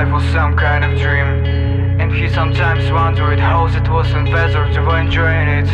life was some kind of dream, and he sometimes wondered how it was and whether to enjoy it.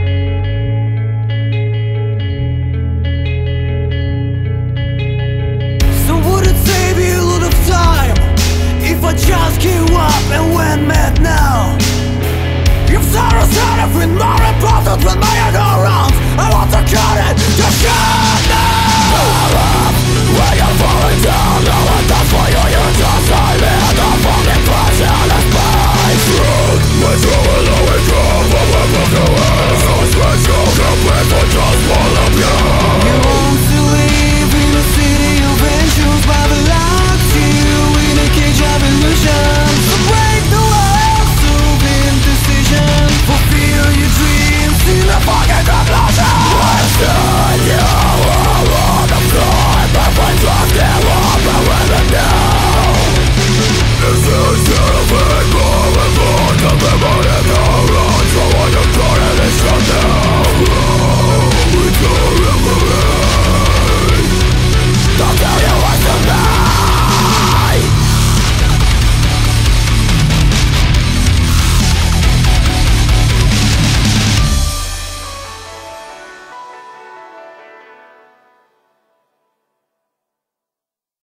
So would it save you a lot of time if I just give up and went mad now? If sorrow's out of it, more important when my ego rounds, I want to cut it to shut now. When you're falling down, no one does for you, you're just silent. The fucking pressure, let's play through.